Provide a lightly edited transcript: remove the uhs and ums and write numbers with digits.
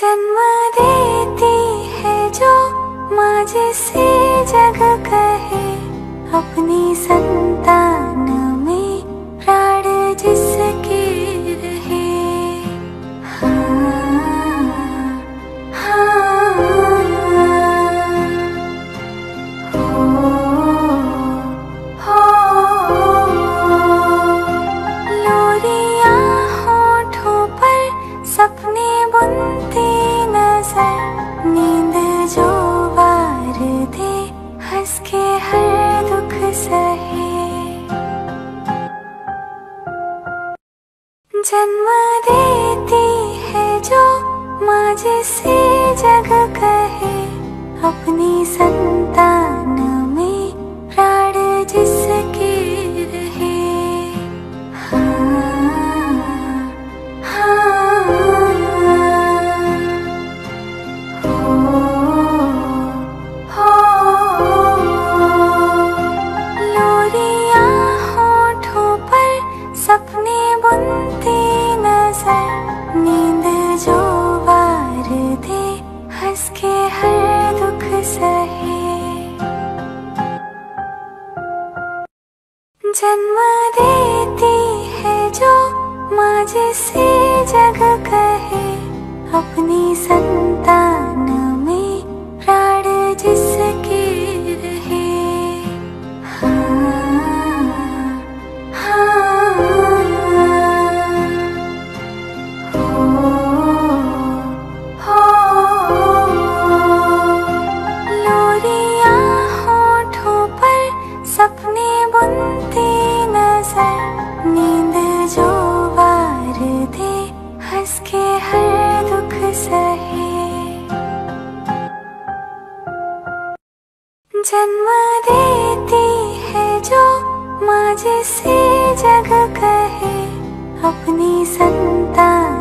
जन्म देती है जो माँ जिसे जग कहे, अपनी संतान में प्राण जिसके रहे। हाँ, हाँ, लोरियां होठों पर सपने बुनती नजर, नींद जो वार दे हंस के हर दुख सहे। जन्म देती है जो माँ जिसे जग कहे, अपनी संतान में प्राण जिसके रहे। हाँ, हाँ, लोरियां होठों पर सपने बुनती नजर, नींद जो वार दे हंस के हर दुख सहे। जन्म देती है जो माँ जिसे जग कहे, अपनी संतान में प्राण जिसके रहे। हाँ, हाँ, लोरियां होठों पर सपने बुनती नजर, नींद जो वार दे हंस के हर दुख सहे। जन्म देती है जो माँ जिसे जग कहे, अपनी संतान